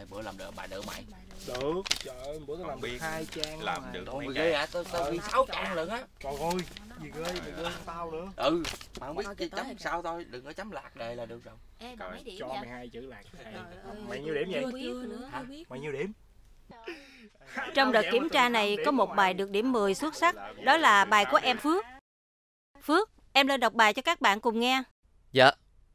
bữa làm được bài được mày. Được, trời ơi, bữa tao làm biết 2 trang làm mà. được Trời mấy ơi, trang. ghê hả? Tao ghi 6 trang lận á. Trời ơi, gì ghê, mày ghê hơn tao nữa. Ừ, mà không biết cái chấm sao thôi, đừng có chấm lạc đề là được rồi. Ê, bà mấy điểm Cho vậy? mày 2 chữ lạc. Trời ơi, Mày nhiêu điểm vậy? chưa biết nữa. Hả? Mày nhiêu điểm? Trong đợt kiểm tra này có một bài được điểm 10 xuất sắc. Đó là bài của em Phước. Phước, em lên đọc bài cho các bạn cùng nghe. Dạ.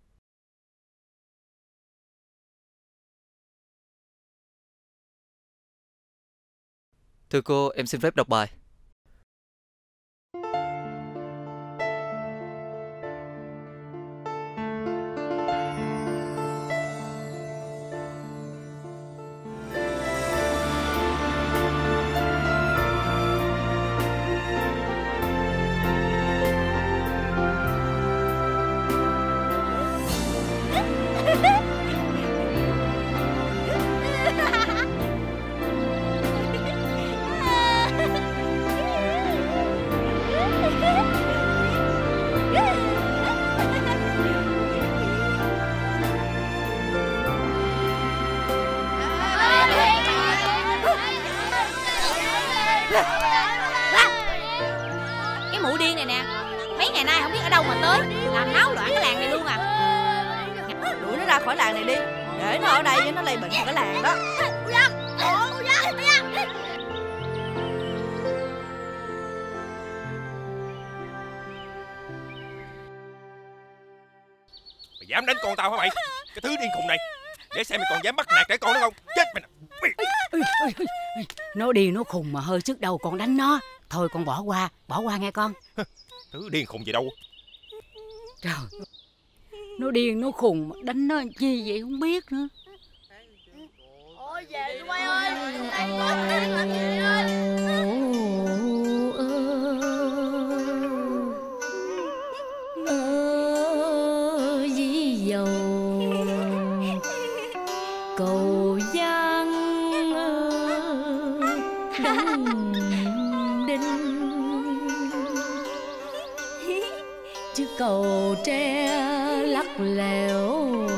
Thưa cô, em xin phép đọc bài. Cái mụ điên này nè, mấy ngày nay không biết ở đâu mà tới, làm náo loạn cái làng này luôn à. Đuổi nó ra khỏi làng này đi. Để nó ở đây nó lây bệnh cái làng đó. Mày dám đánh con tao hả mày? Cái thứ điên khùng này. Để xem mày còn dám bắt nạt trẻ con nữa không? Chết mày nè. Nó điên nó khùng mà hơi sức đầu còn đánh nó. Thôi con bỏ qua nghe con. Thứ điên khùng gì đâu. Trời, nó điên nó khùng mà đánh nó làm chi vậy không biết nữa. Ôi về đi quay ơi, đây có tiền làm gì ơi. Dí dầu cầu giang đông đinh, chứ cầu tre lắc lẻo.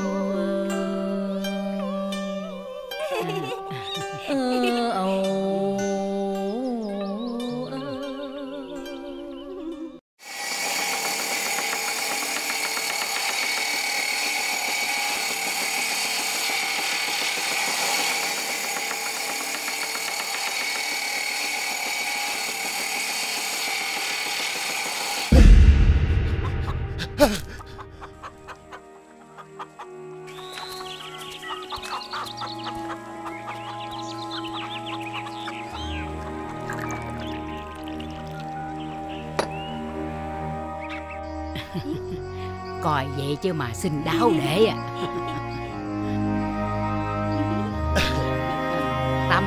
Coi vậy chứ mà xinh đáo để à. Tâm,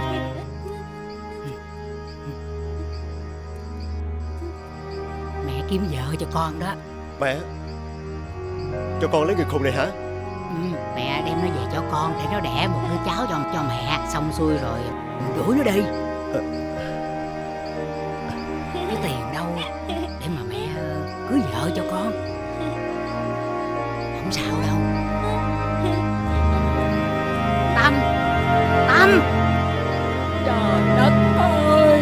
mẹ kiếm vợ cho con đó. Mẹ, cho con lấy người khùng này hả? Mẹ đem nó về cho con để nó đẻ một đứa cháu cho mẹ. Xong xuôi rồi đuổi nó đi. Cái tiền đâu để mà mẹ cưới vợ cho con. Không sao đâu. Tâm, Tâm, trời đất ơi,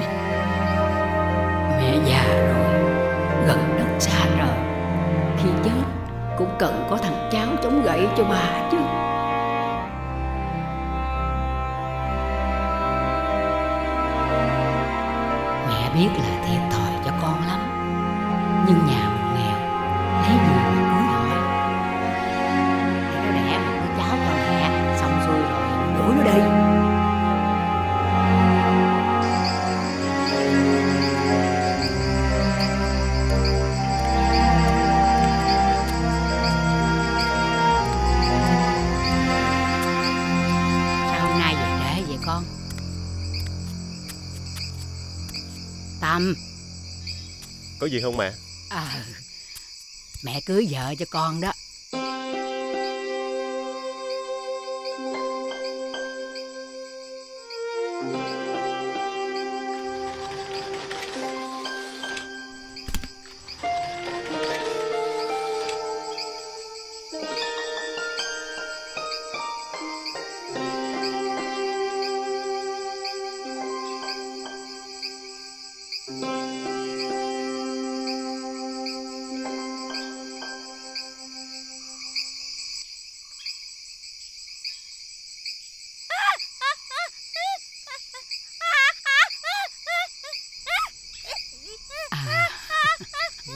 mẹ già rồi, gần đất xa rồi. Khi chết cũng cần có thằng cháu chống gậy cho bà chứ. Mẹ biết là thiệt thòi cho con lắm, nhưng nhà mình nghèo, lấy gì mà cưới hỏi. Để nó đẻ một đứa cháu cho mẹ, xong xuôi rồi đuổi nó đi. Sao hôm nay về trễ vậy con? Tâm. Có gì không mẹ? Mẹ cưới vợ cho con đó.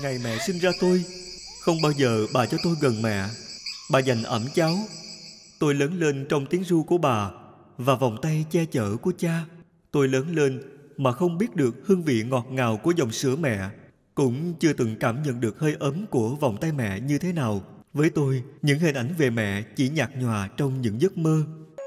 ngày mẹ sinh ra tôi, không bao giờ bà cho tôi gần mẹ. Bà dành ẵm cháu. Tôi lớn lên trong tiếng ru của bà và vòng tay che chở của cha. Tôi lớn lên mà không biết được hương vị ngọt ngào của dòng sữa mẹ, cũng chưa từng cảm nhận được hơi ấm của vòng tay mẹ như thế nào. Với tôi, những hình ảnh về mẹ chỉ nhạt nhòa trong những giấc mơ.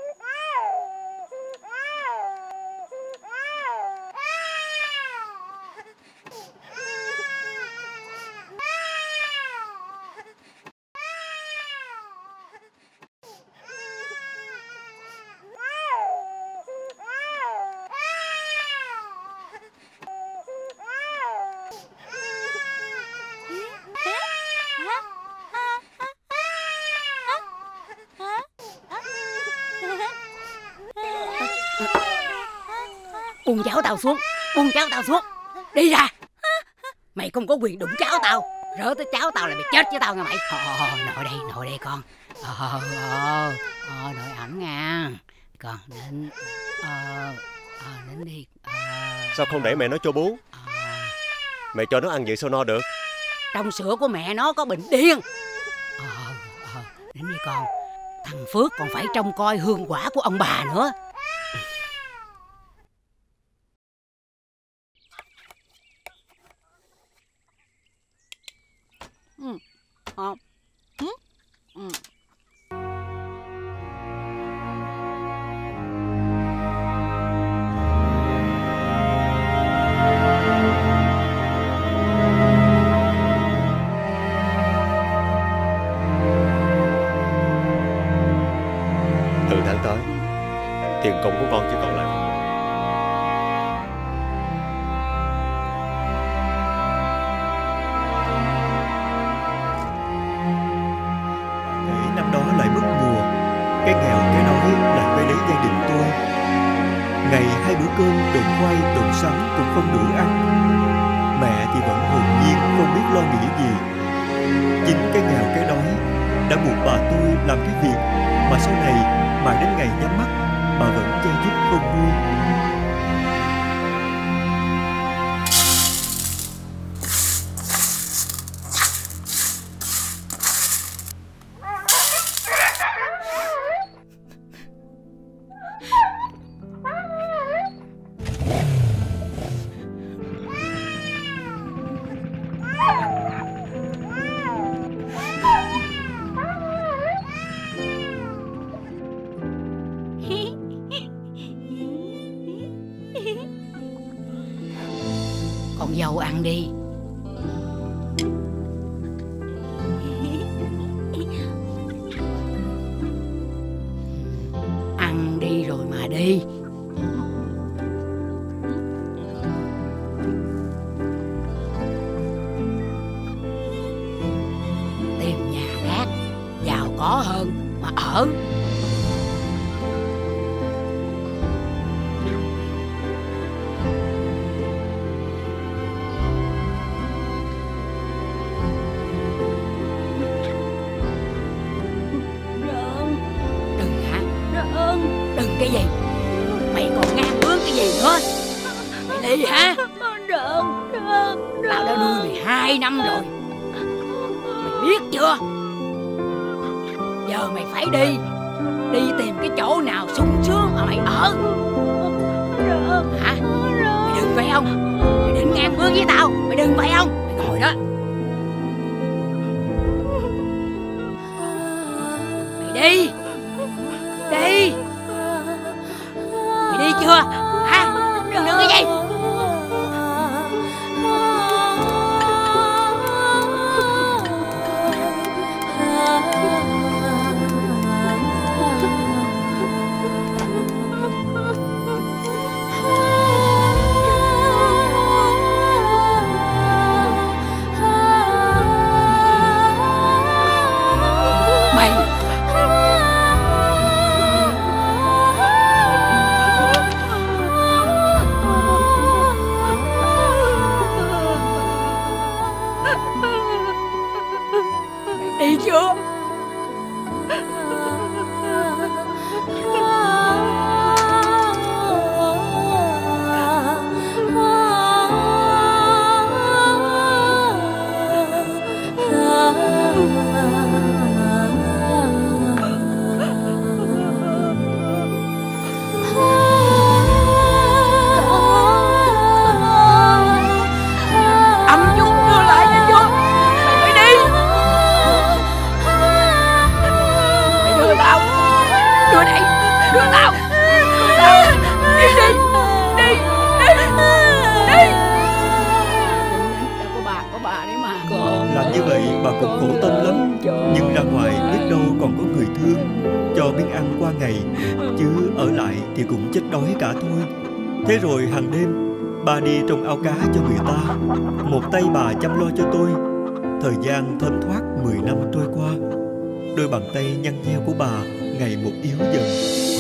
Buông cháu tao xuống, buông cháu tao xuống. Đi ra. Mày không có quyền đụng cháu tao. Rỡ tới cháu tao là mày chết với tao nha mày. Nội đây con. Nội ẩm nha. Con nín. Nín đi. Sao không để mẹ nó cho bú? Mẹ cho nó ăn vậy sao no được? Trong sữa của mẹ nó có bệnh điên. Nín đi con. Thằng Phước còn phải trông coi hương quả của ông bà nữa. Từ tháng tới, tiền công của con chỉ còn lại phần 1. Thế năm đó lại mất mùa, cái nghèo cái đói lại vây lấy gia đình tôi. Ngày 2 bữa cơm độn khoai độn sắn cũng không đủ ăn. Mẹ thì vẫn hồn nhiên không biết lo nghĩ gì. Chính cái nghèo cái đói đã buộc bà tôi làm cái việc mà sau này mãi đến ngày nhắm mắt bà vẫn che giúp không nuôi. Con dâu ăn đi. Ăn đi rồi mà đi. Tìm nhà khác giàu có hơn mà ở. Đừng cái gì? Mày còn ngang bướng cái gì nữa? Mày đi hả? Tao đã nuôi mày 2 năm rồi. Mày biết chưa? Giờ mày phải đi. Đi tìm cái chỗ nào sung sướng mà mày ở. Hả? Mày đừng vậy không? Mày định ngang bướng với tao. Mày đừng vậy không? Mày ngồi đó. Mày đi. Đi. Mày đi chưa? Hả? Đừng cái gì? tao. Đi đi. Đi. Đi. Có bà đấy mà. Làm như vậy bà cũng khổ tâm lắm. Nhưng ra ngoài biết đâu còn có người thương, cho miếng ăn qua ngày, chứ ở lại thì cũng chết đói cả thôi. Thế rồi hàng đêm bà đi trồng ao cá cho người ta, một tay bà chăm lo cho tôi. Thời gian thấm thoát 10 năm trôi qua, đôi bàn tay nhăn nheo của bà ngày một yếu dần.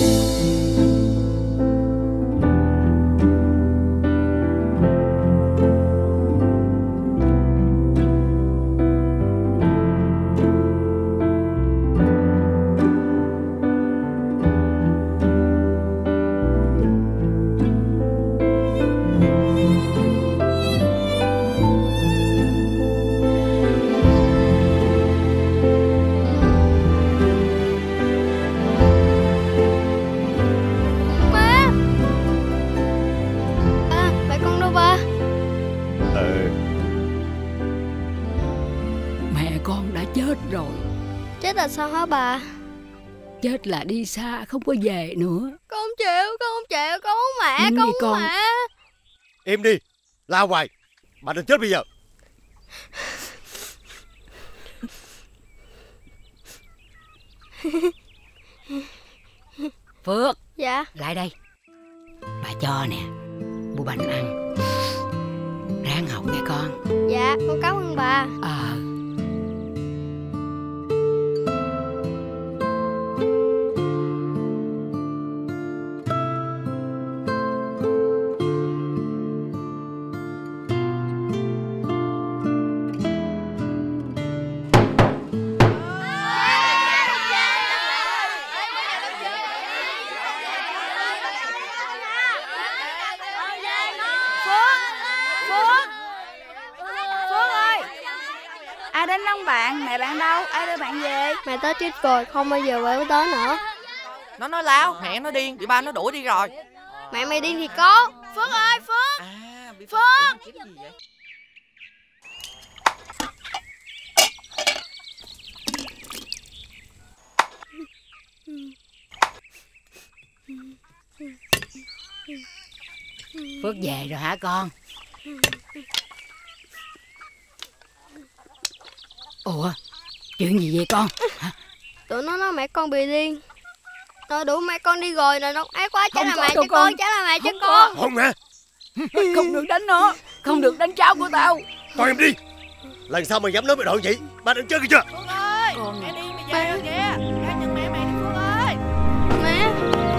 Chết là sao hả bà? Chết là đi xa không có về nữa. Con không chịu, con không chịu, con muốn mẹ, Nín con đi muốn con. mẹ. Im đi, la hoài. Bà đừng chết bây giờ. Phước. Dạ. Lại đây. Bà cho nè, mua bánh ăn. Ráng học nghe con. Dạ, con cảm ơn bà. Ai đến đón bạn? Mẹ bạn đâu? Ai đưa bạn về? Mẹ tới chết rồi, không bao giờ về tới nữa. Nó nói láo, mẹ nó điên, bị ba nó đuổi đi rồi. Mẹ mày điên thì có. Phước ơi, Phước. Phước. Phước về rồi hả con? Ủa, chuyện gì vậy con? Hả? Tụi nó nói mẹ con bị điên. Nó đuổi mẹ con đi rồi, nó ác quá, trả Không là có mẹ đâu cho con, con. trả là mẹ cho Không con. Không nè. Không được đánh nó, không được đánh cháu của tao. Con em đi. Lần sau mày dám nói với đội vậy, ba đừng chơi kìa chưa? Phước ơi, Con mẹ điên mày về rồi kìa. Ra nhận mẹ mày đi Phước ơi. Mẹ.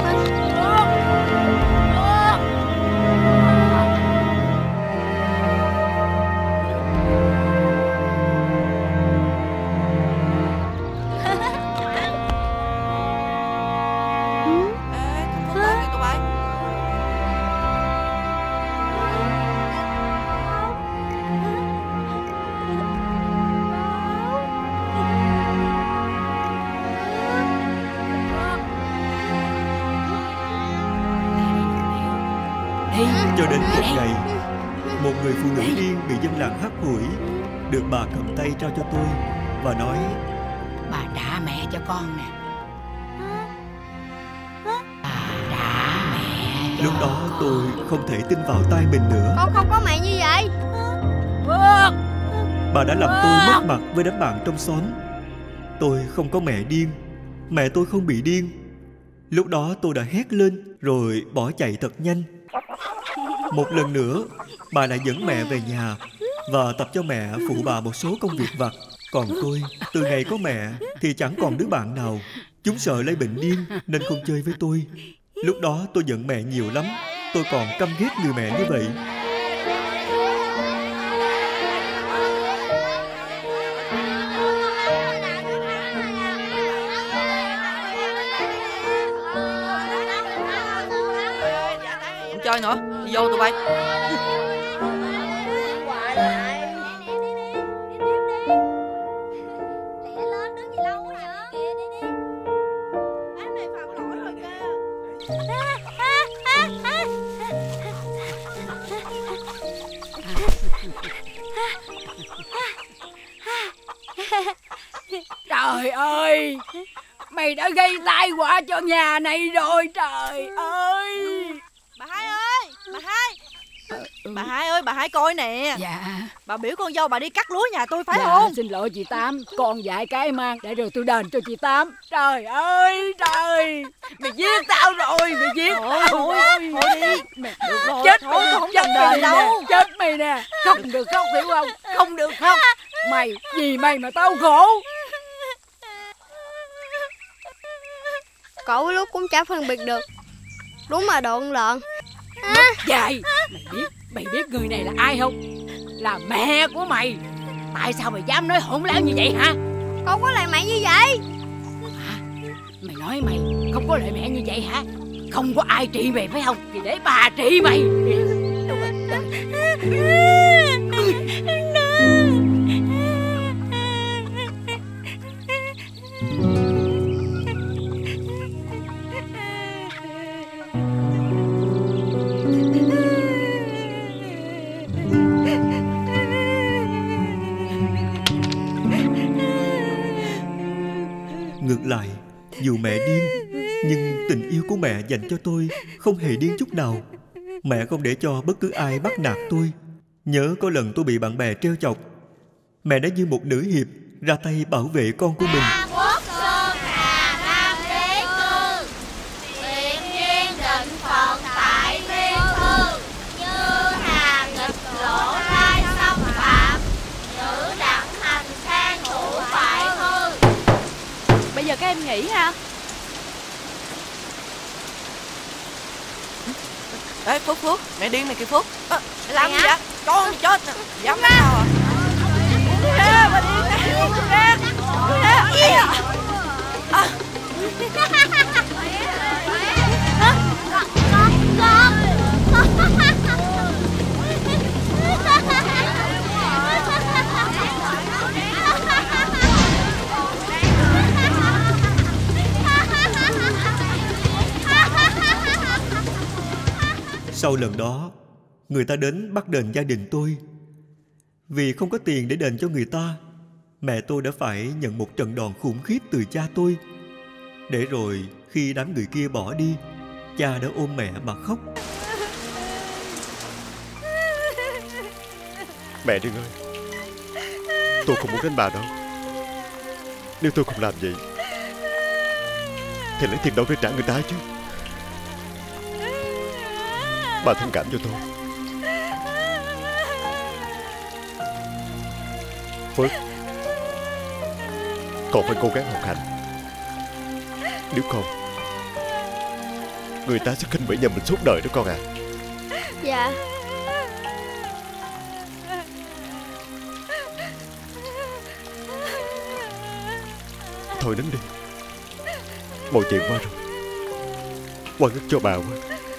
Cho đến một ngày, một người phụ nữ điên bị dân làng hắt hủi được bà cầm tay trao cho tôi và nói: Bà trả mẹ cho con nè. Bà trả mẹ cho Lúc đó tôi không thể tin vào tai mình nữa. Con không có mẹ như vậy. Phước. Bà đã làm tôi mất mặt với đám bạn trong xóm. Tôi không có mẹ điên, mẹ tôi không bị điên. Lúc đó tôi đã hét lên rồi bỏ chạy thật nhanh. Một lần nữa, bà lại dẫn mẹ về nhà và tập cho mẹ phụ bà một số công việc vặt. Còn tôi, từ ngày có mẹ thì chẳng còn đứa bạn nào. Chúng sợ lấy bệnh điên nên không chơi với tôi. Lúc đó tôi giận mẹ nhiều lắm. Tôi còn căm ghét người mẹ như vậy. Không chơi nữa, đi vô tụi bay. Trời ơi, Mày đã gây tai họa cho nhà này rồi, trời ơi. Bà Hai ơi, bà Hai. Bà Hai ơi, bà Hai coi nè. Dạ. Bà biểu con dâu bà đi cắt lúa nhà tôi phải Dạ, không? xin lỗi chị Tám, con dạy cái mang để rồi tôi đền cho chị Tám. Trời ơi trời, mày giết tao rồi, mày giết tao Thôi đi. Mày Được rồi, chết thôi mày, con không chết cần mày đền đâu. nè, chết mày nè, không được khóc hiểu không? Không được khóc. Mày, vì mày mà tao khổ. Cậu với lúc cũng chả phân biệt được. Đúng mà độn lợn. Dài, mày biết người này là ai không? Là mẹ của mày. Tại sao mày dám nói hỗn láo như vậy hả? Con có làm mẹ như vậy. Mày nói mày không có lợi mẹ như vậy hả? Không có ai trị mày phải không? Thì để bà trị mày. Ngược lại, dù mẹ điên, nhưng tình yêu của mẹ dành cho tôi không hề điên chút nào. Mẹ không để cho bất cứ ai bắt nạt tôi. Nhớ có lần tôi bị bạn bè trêu chọc, mẹ đã như một nữ hiệp ra tay bảo vệ con của mình. Quốc sơn hà nam đế cư, tiện duyên định phận tại biên thư, như hà nghịch lộ lai xâm phạm, nữ đẳng hành sang thủ phải hư. Bây giờ các em nghỉ ha. Ê Phước, mẹ điên mày kìa Phước. Mày làm gì vậy? Con mày chết nè. Dám đánh tao à? Uống ra, bà điên nè. Uống ra. Sau lần đó, người ta đến bắt đền gia đình tôi. Vì không có tiền để đền cho người ta, mẹ tôi đã phải nhận một trận đòn khủng khiếp từ cha tôi. Để rồi khi đám người kia bỏ đi, cha đã ôm mẹ mà khóc. Mẹ đừng ơi, tôi không muốn đánh bà đâu. Nếu tôi không làm vậy thì lấy tiền đâu để trả người ta chứ. Bà thông cảm cho tôi. Phước, con phải cố gắng học hành. Nếu không, người ta sẽ khinh bỉ nhà mình suốt đời đó con à. Dạ. Thôi đến đi, mọi chuyện qua rồi. Oan ức cho bà quá.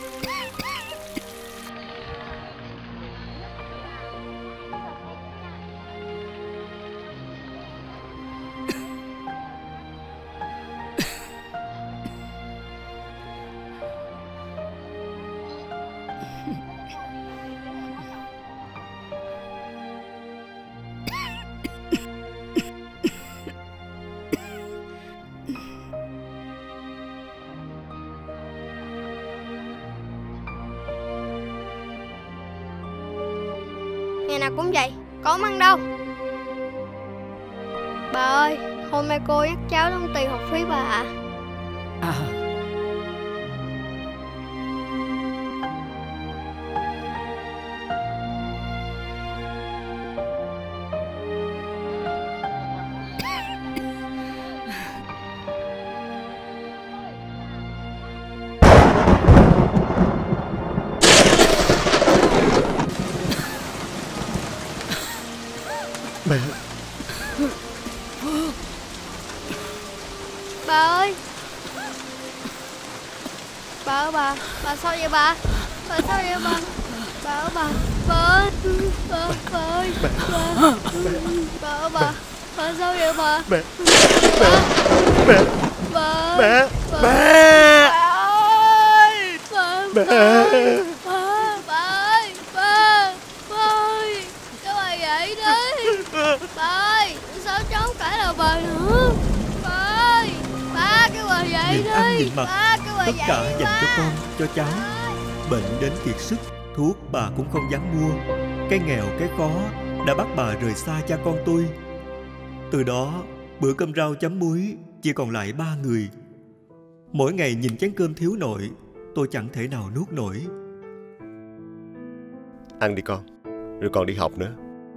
Ngày nào cũng vậy, có ăn đâu. Bà ơi, hôm nay cô dắt cháu đóng tiền học phí bà ạ. Mẹ. Bà ơi. Bà ơi bà sao vậy bà? Bà sao vậy bà? Bà ơi bà ơi. Bà ơi. Bà ơi bà sao vậy bà? Mẹ. Bà ơi. Mẹ. Bà ơi. Bà ơi. Sao bà vậy đấy? Bà ơi, sao cháu không phải là bà nữa? Bà ơi, bà mặt, tất cả dành cho con, cho cháu. Bệnh đến kiệt sức, thuốc bà cũng không dám mua. Cái nghèo cái khó đã bắt bà rời xa cha con tôi. Từ đó, bữa cơm rau chấm muối chỉ còn lại 3 người. Mỗi ngày nhìn chén cơm thiếu nội, tôi chẳng thể nào nuốt nổi. Ăn đi con, rồi còn đi học nữa.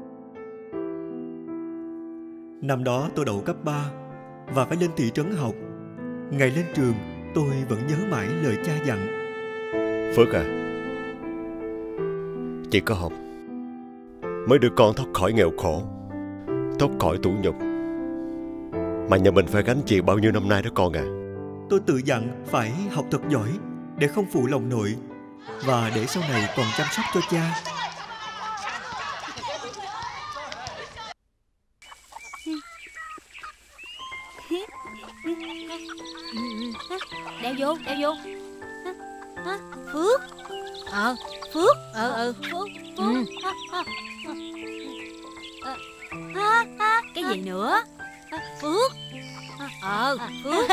Năm đó tôi đậu cấp 3 và phải lên thị trấn học. Ngày lên trường, tôi vẫn nhớ mãi lời cha dặn. Phước à, chỉ có học mới đưa con thoát khỏi nghèo khổ, thoát khỏi tủ nhục mà nhà mình phải gánh chịu bao nhiêu năm nay đó con à. Tôi tự dặn phải học thật giỏi để không phụ lòng nội và để sau này còn chăm sóc cho cha. Đeo vô, đeo vô. Phước. Phước. Phước. Cái gì nữa? Phước. Phước.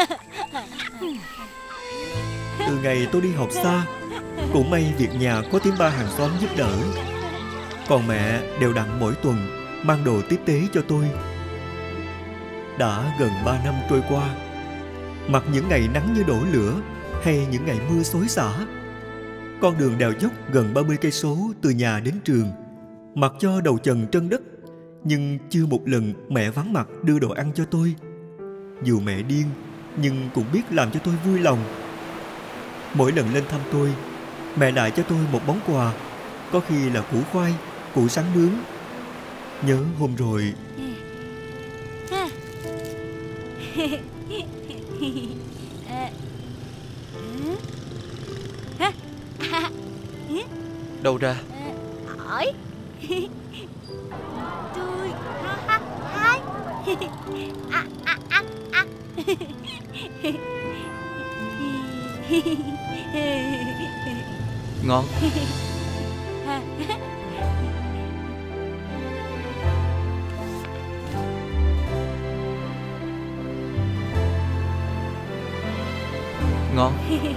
Từ ngày tôi đi học xa, cũng may việc nhà có tiếng ba hàng xóm giúp đỡ. Còn mẹ đều đặn mỗi tuần mang đồ tiếp tế cho tôi. Đã gần 3 năm trôi qua, mặc những ngày nắng như đổ lửa hay những ngày mưa xối xả, con đường đèo dốc gần 30 cây số từ nhà đến trường, mặc cho đầu trần trân đất, nhưng chưa một lần mẹ vắng mặt đưa đồ ăn cho tôi. Dù mẹ điên, nhưng cũng biết làm cho tôi vui lòng. Mỗi lần lên thăm tôi, mẹ lại cho tôi một món quà, có khi là củ khoai, củ sắn nướng. Nhớ hôm rồi đâu ra? Hỏi. Tôi hai. Ngon. Ngon.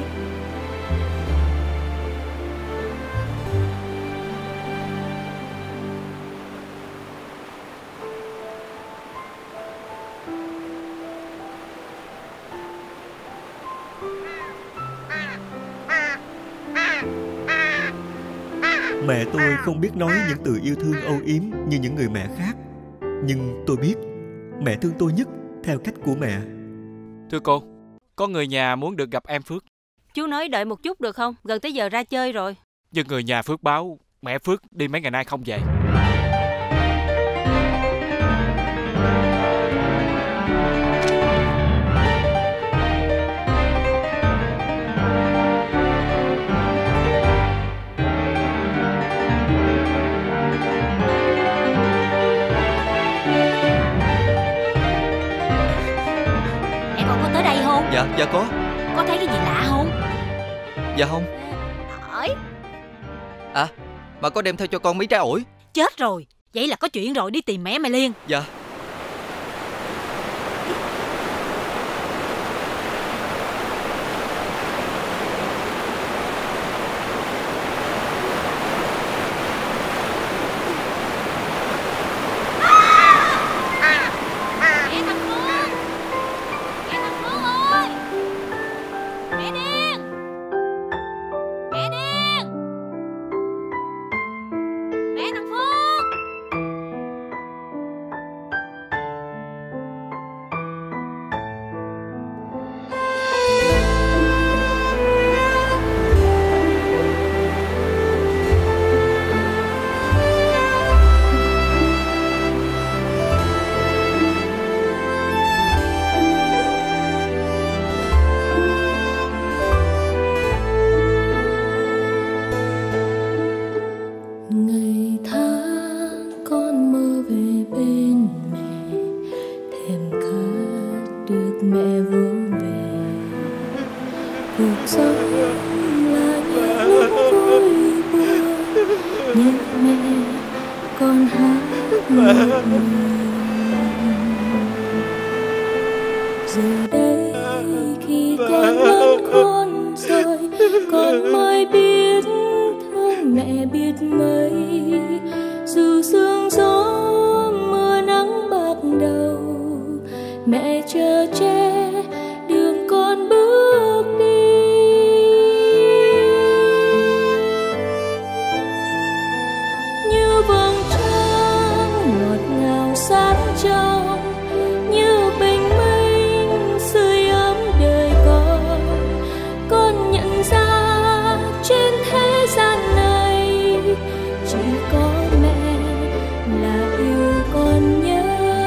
mẹ tôi không biết nói những từ yêu thương âu yếm như những người mẹ khác. Nhưng tôi biết mẹ thương tôi nhất theo cách của mẹ. Thưa cô, có người nhà muốn được gặp em Phước. Chú nói đợi một chút được không? Gần tới giờ ra chơi rồi. Nhưng người nhà Phước báo mẹ Phước đi mấy ngày nay không về. Em còn có tới đây không? Dạ có. Có thấy cái gì lạ không? Dạ không. Ổi. À, mà có đem theo cho con mấy trái ổi. Chết rồi. Vậy là có chuyện rồi, đi tìm mẹ mày liền. Dạ. Giờ đây khi con lớn con mới biết thương mẹ biết mấy. Dù sương gió mưa nắng bạc đầu, mẹ chờ che đường con bước đi. Như vầng trăng ngọt ngào sáng trong, như bình minh sưởi ấm đời con nhận ra trên thế gian này chỉ có mẹ là yêu con nhớ.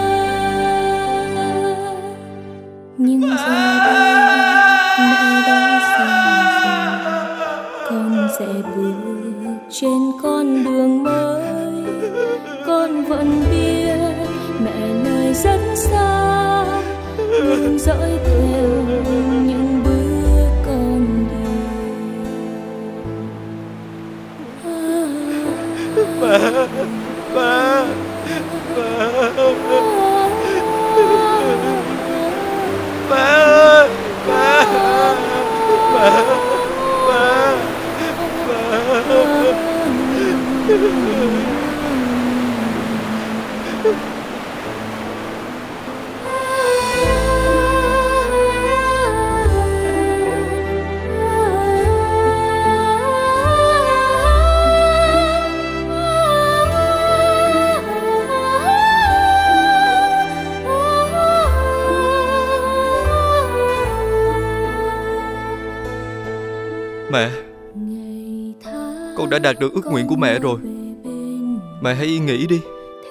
Nhưng giờ đây mẹ đã xa rồi, con sẽ bước trên con đường mới. Con vẫn biết mẹ nơi rất xa, luôn dõi theo những bước con đi. Ba. Mẹ, con đã đạt được ước nguyện của mẹ rồi. Mẹ hãy yên nghỉ đi.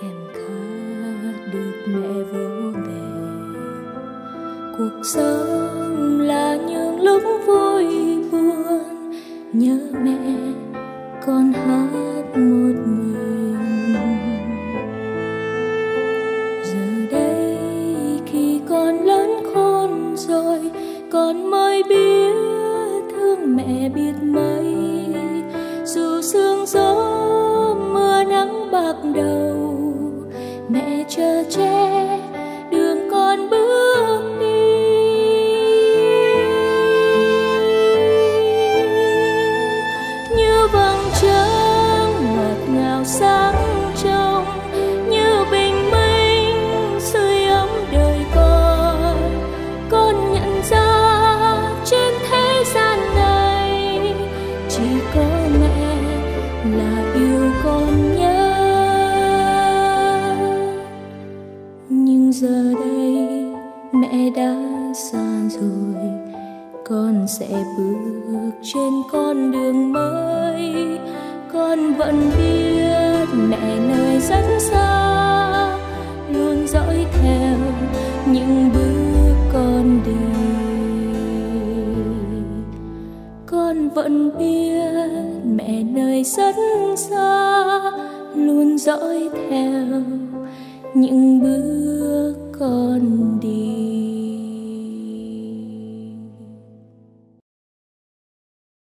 Cuộc sống là những lúc vui buồn, nhớ mẹ con hát một mình. Giờ đây khi con lớn khôn rồi, con mới biết thương mẹ biết mấy. Dù sương gió mưa nắng bạc đầu, mẹ chờ che đường con bước đi. Như vầng trăng ngọt ngào sáng trong, như bình minh sưởi ấm đời con nhận ra trên thế gian này chỉ có mẹ là yêu con nhớ. Nhưng giờ đây mẹ đã xa rồi, con sẽ bước trên con đường mới. Con vẫn biết mẹ nơi rất xa, luôn dõi theo những bước con đi. Con vẫn biết mẹ nơi rất xa, luôn dõi theo những bước con đi.